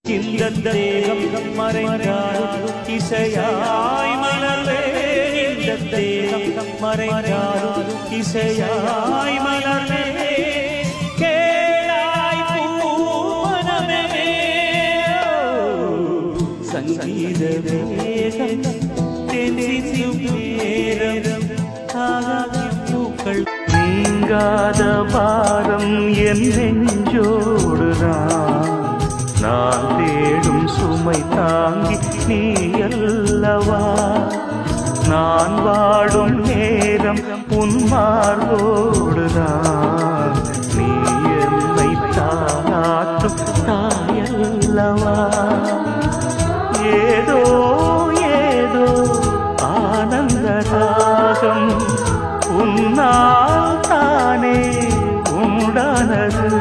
இந்த தேகம் மறைந்தாலும் இசையாய் மலர்வே இந்த தேகம் மறைந்தாலும் இசையாய் மலர்வே கேளாய் பூவனமே சங்கீத வேகம் தென்சிந்தும் நேரம் ஆகாயம் பூக்கள் நீங்காத பாரம் என் நெஞ்சோடுதான் நான் தேடும் சுமை தாங்கி நீ அல்லவா நான் வாடும் நேரம் உன் மார்போடுதான் நீ என்னை தாளாற்றும் தாயல்லவா ஏதோ ஏதோ ஆனந்த ராகம் உன்னால் தானே உண்டானது